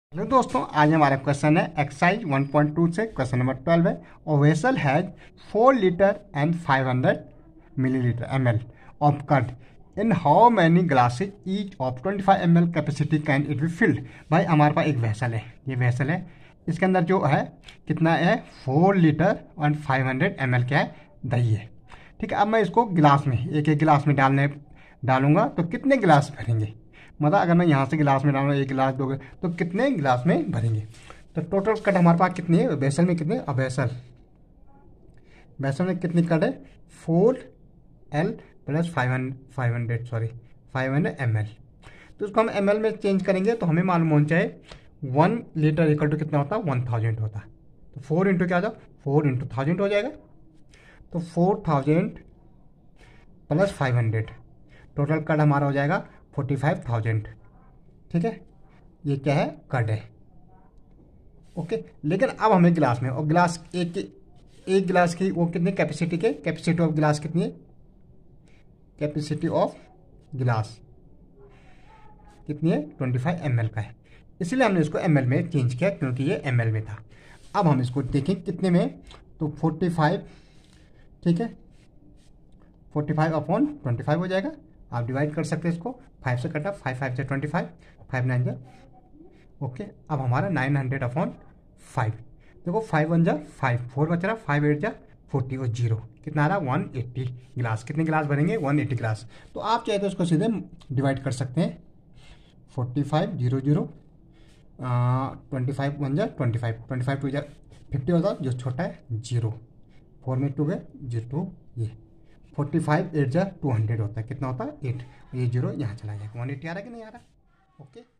Hello दोस्तों, आज हमारा क्वेश्चन है एक्सरसाइज 1.2 से क्वेश्चन नंबर 12 है। और vessel has 4 litre and 500 millilitre ml of curd in how many glasses each of 25 ml capacity can it be filled. भाई हमारे पास एक वेसल है, ये वेसल है, इसके अंदर जो है कितना है 4 लीटर और 500 ml क्या है दही है। ठीक है, अब मैं इसको गिलास में एक एक गिलास में डालूंगा तो कितने गिलास भरेंगे। मतलब अगर मैं यहाँ से गिलास में डालूंगा, एक गिलास दो गिलास, तो कितने गिलास में भरेंगे। तो टोटल कट हमारे पास कितनी है बेसल में, कितने अब बेसल में कितनी कट है 4L प्लस 500 ml। तो इसको हम ml में चेंज करेंगे तो हमें मालूम होना चाहिए 1 लीटर इक्वल टू कितना होता है 1000 होता है। तो 4 इंटू क्या होता 4 इंटू 1000 हो जाएगा। तो 4000 प्लस 500 टोटल कट हमारा हो जाएगा 45,000। ठीक है, ये क्या है कट है। ओके, लेकिन अब हमें गिलास में, और गिलास एक गिलास की वो कितनी कैपेसिटी ऑफ गिलास कितनी है, कैपेसिटी ऑफ गिलास कितनी है 25 ml का है, इसलिए हमने इसको ml में चेंज किया क्योंकि ये ml में था। अब हम इसको देखें कितने में, तो 45, ठीक है 45 अपॉन 25 हो जाएगा। आप डिवाइड कर सकते हैं इसको, 5 से कटा 5 5 से 25, 5 9 जा ओके। अब हमारा 900 अपॉन 5, देखो 5 1 जा 5, 4 बच रहा, 5 8 जा 40 और 0 कितना आ रहा 180 गिलास। कितने गिलास भरेंगे 180 गिलास। तो आप चाहे तो इसको सीधे डिवाइड कर सकते हैं, 45 0 0 25 1 जा 25, 25 2 जा 50 होता जो छोटा है 0, 4 में 2 गए 0 ये 45 8 जा 200 होता है, कितना होता है 8, ये 0 यहाँ चला जाएगा, 180 आ रहा है कि नहीं आ रहा। ओके।